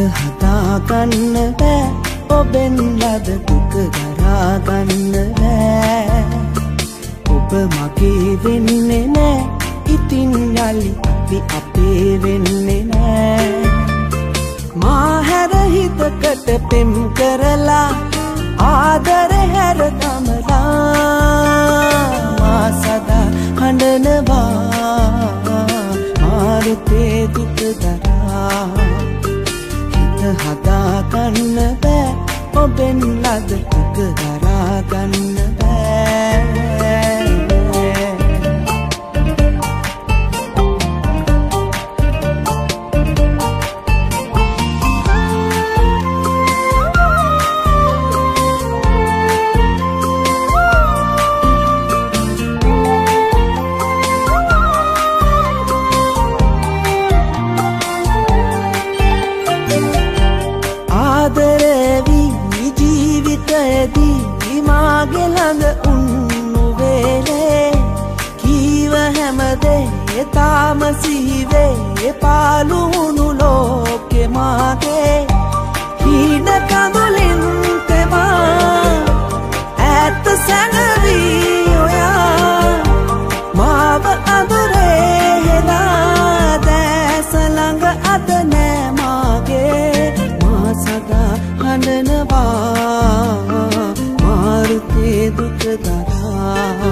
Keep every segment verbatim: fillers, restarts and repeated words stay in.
හදා ගන්න බෑ ඔබෙන් ලද දුක දරා ගන්න බෑ ඔබ මගේ වෙන්නේ නෑ ඉතින් යලි අපි අපේ වෙන්නේ නෑ මා හැර හිතකට පෙම් කරලා ආදර හැර ගමලා මා සදා හඬනවා මාරුතේ දුක දරා හිත හදා ගන්න බෑ ඔබෙන් ලද දුක දරා ගන්න බෑ මාගේ ළඟ උන්නු වේලේ කීව හැමදේ තාම සිහිවේ පාළු වුණු ලෝකෙ මාගේ හීන කඳුලින් තෙමා ඈත සැඟවී ඔයා මාව අඳුරේ හෙලා දැස ළඟ අද නෑ මාගේ මා සදා හඬනවා මාරුතේ දුක දරා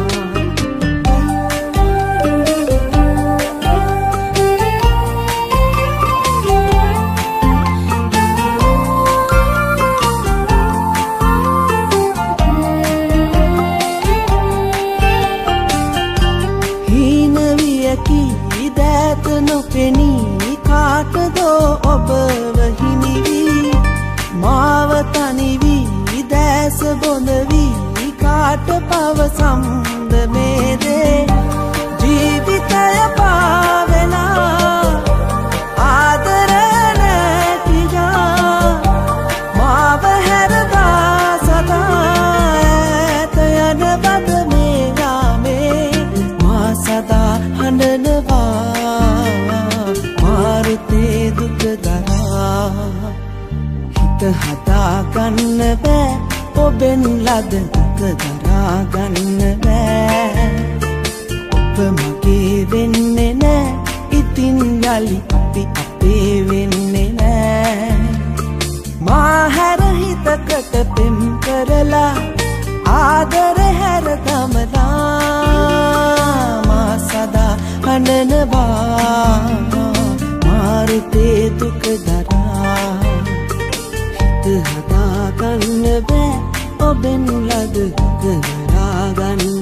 හීන වියකි දෑත නොපෙනී කාටදෝ ඔබව හිමිවී මාව තනිවී දැස බොඳ වී කාට පවසම්ද මේ දේ ජීවිතය පාවෙලා ආදර නැතිලා මාව හැරවා සදා ඈත යන බද මේ යාමේ මා සදා හඬනවා මාරුතේ දුක දරා හිත හදා ගන්න බෑ ඔබෙන් ලද දුක දරා ගන්න බෑ ඔබ මගේ වෙන්නේ නෑ ඉතින් යලි අපි අපේ වෙන්නේ නෑ මා හැර හිතකට පෙම් කරලා ආදර හැර ගමලා මා සදා හඬනවා මාරුතේ දුක දරා හිත හදා ගන්න බෑ ඔබෙන් ලද දුක දරා ගන්න